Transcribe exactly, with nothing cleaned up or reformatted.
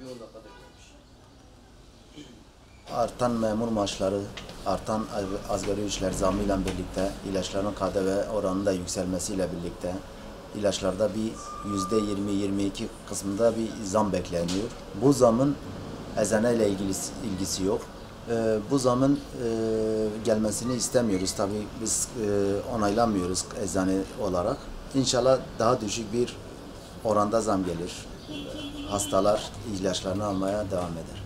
Artan memur maaşları, artan asgari ücretler zammıyla birlikte, ilaçların K D V oranında yükselmesiyle birlikte, ilaçlarda bir yüzde yirmi yirmi iki kısmında bir zam bekleniyor. Bu zamın eczaneyle ilgisi, ilgisi yok. Ee, bu zamın e, gelmesini istemiyoruz. Tabii biz e, onaylamıyoruz eczane olarak. İnşallah daha düşük bir oranda zam gelir. Hastalar ilaçlarını almaya devam eder.